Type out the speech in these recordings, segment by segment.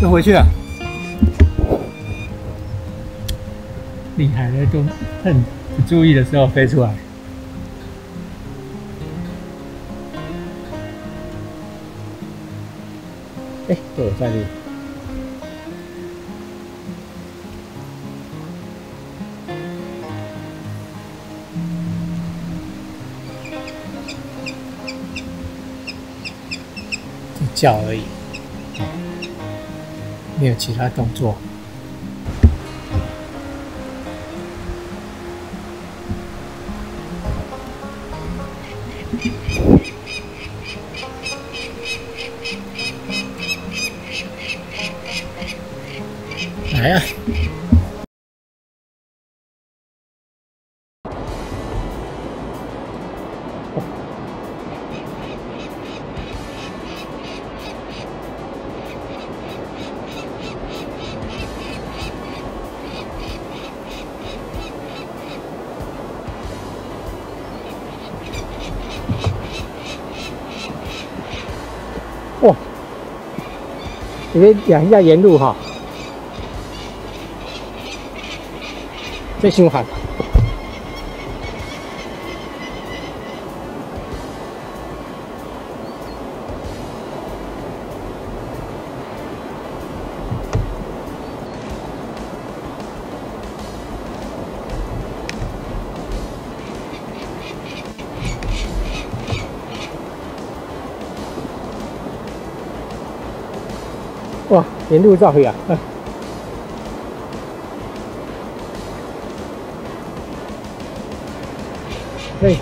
又回去了，厉害了，都趁不注意的时候飞出来。哎，都有在录。就叫而已。 没有其他动作。来呀！哇！你可以讲一下沿路哈，最凶悍。哇，沿路照回啊！对。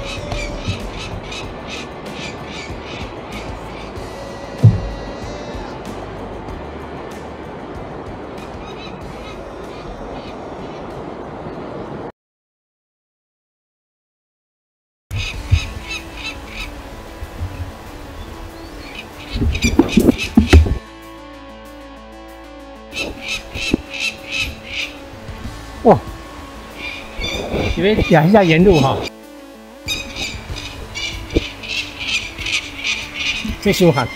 哇！你们讲一下沿路哈，最凶悍。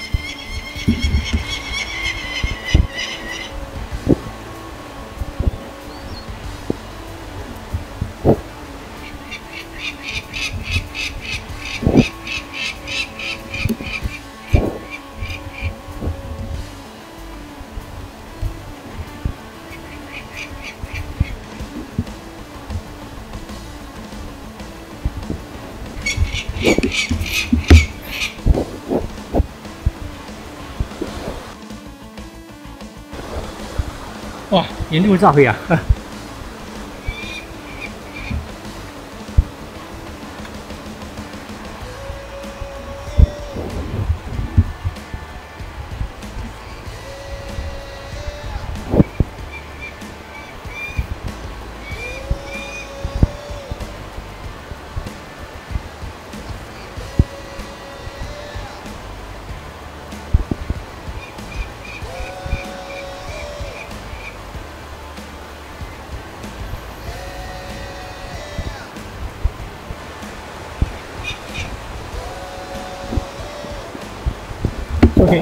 哇，沿路照回啊！OK，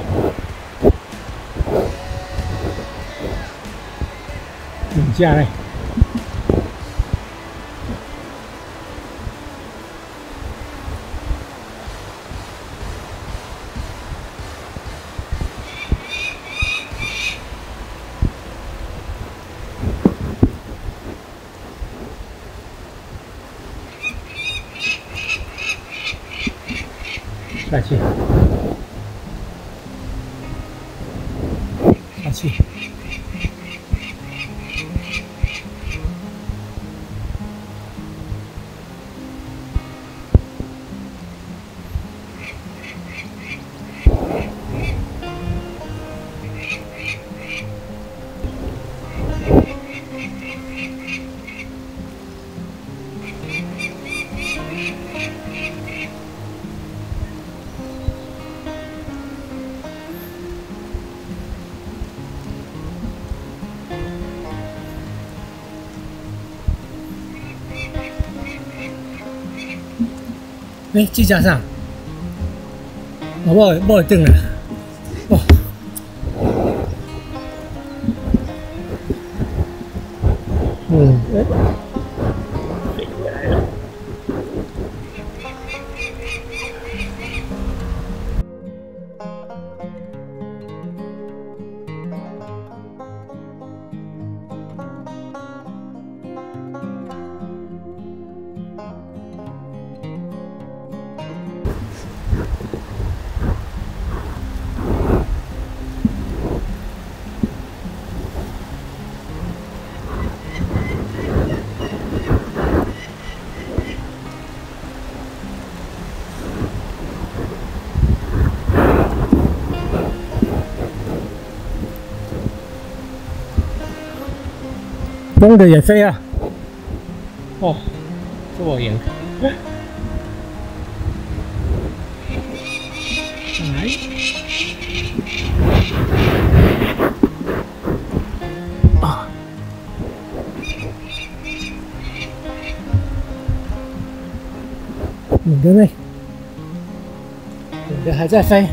等下嘞，下去。 下去。哎，机架上，我凳了，哇！ 飞回来了。公的也飞啊！哦，这么严。来，啊！你的呢？你的还在飞。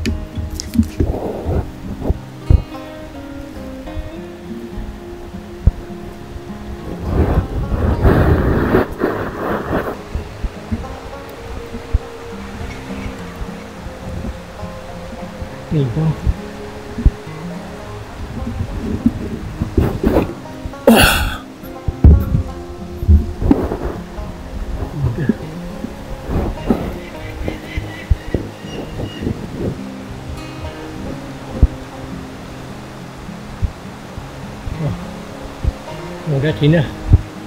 你的，我的停了。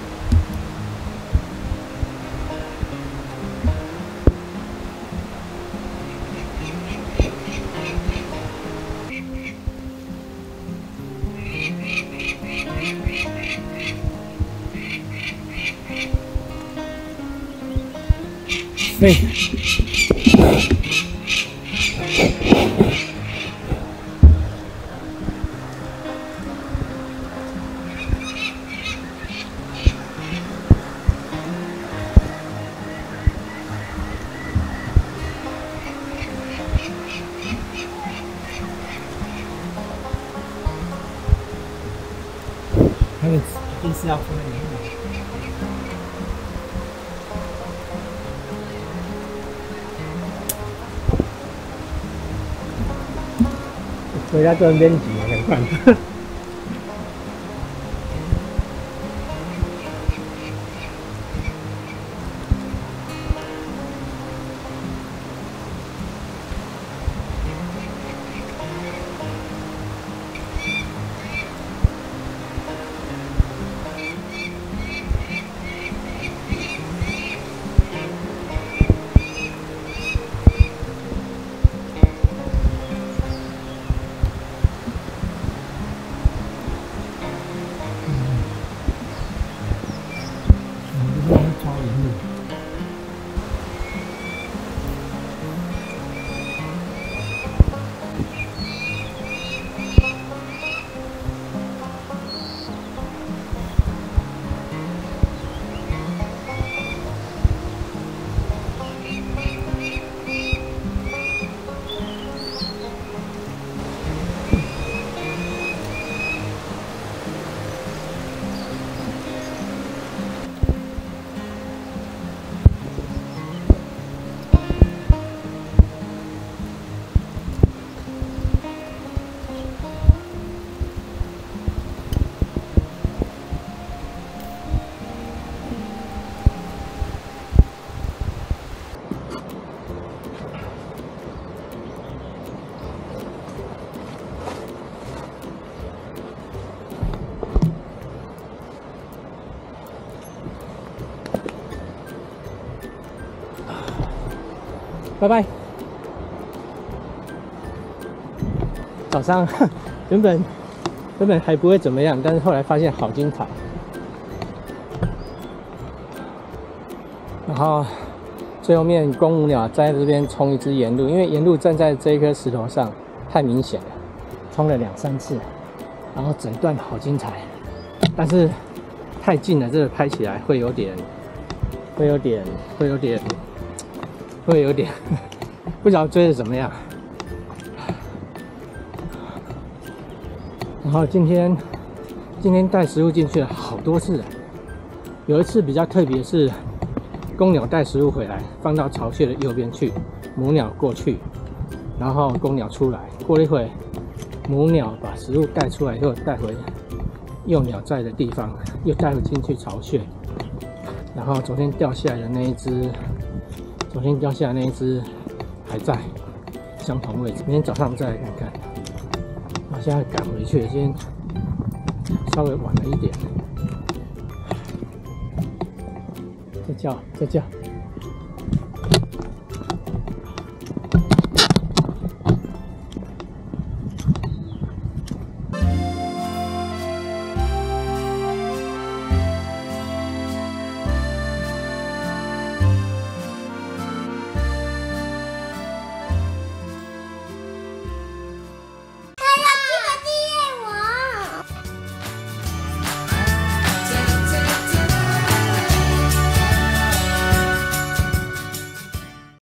飞。他们一定是要放在里面。回家这边挤很快。拜拜。早上原本还不会怎么样，但是后来发现好精彩。然后最后面公母鸟在这边冲一只沿路，因为沿路站在这一颗石头上太明显了，冲了2、3次，然后整段好精彩，但是太近了，这个拍起来会有点不知道追的怎么样。然后今天今天带食物进去了好多次了。有一次比较特别是，公鸟带食物回来，放到巢穴的右边去，母鸟过去，然后公鸟出来。过了一会，母鸟把食物带出来以后，带回幼鸟在的地方，又带回进去巢穴。然后昨天掉下来的那一只还在相同位置。明天早上再来看看。我现在赶回去，今天稍微晚了一点。在叫。